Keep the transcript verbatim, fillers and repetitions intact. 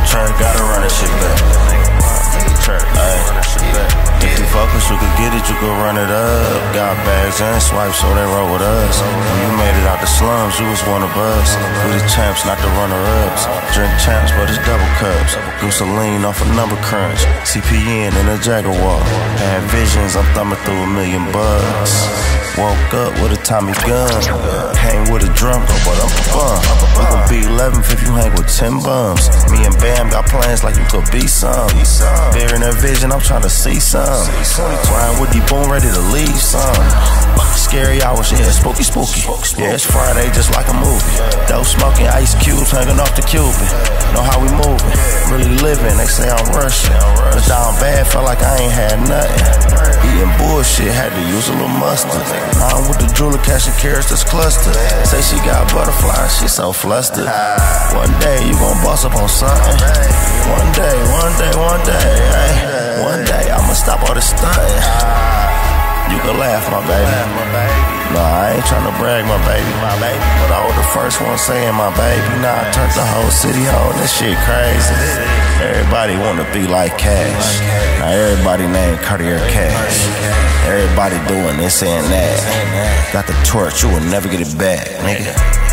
church, gotta run that shit back. If you focus, you could get it, you could run it up. Got bags and swipes, so they roll with us. When you made it out the slums, you was one of us. We the champs, not the runner-ups. Drink champs, but it's double cups. Goose lean off a number crunch. C P N in a Jaguar. Had visions, I'm thumbing through a million bucks. Woke up with a Tommy gun. Hang with a drum, go, but I'm fun. We gon' be eleven if you hang with ten bums. Me and Bam got plans like you could be some. Bearing a vision, I'm trying to see some. Riding with the boom, ready to leave some. Scary hours, yeah, spooky, spooky. Yeah, it's Friday, just like a movie. Dope smoking, ice cubes hanging off the Cuban. Know how we moving, really living. They say I'm rushing, but down bad, felt like I ain't had nothing. Eating bullshit, had to use a little mustard. I'm with the jeweler, cashing carrots that's clustered. Say she got butterflies, she so flustered. One day you gon' boss up on something. One day, one day, one day, ay. One day I'ma stop all this stunting. You can laugh, my baby. Nah, I ain't tryna brag, my baby. But I was the first one saying my baby. Nah, I turned the whole city on. This shit crazy. Everybody wanna be like Cash. Now everybody named Cartier Cash. Everybody doing this and that. Got the torch, you will never get it back, nigga.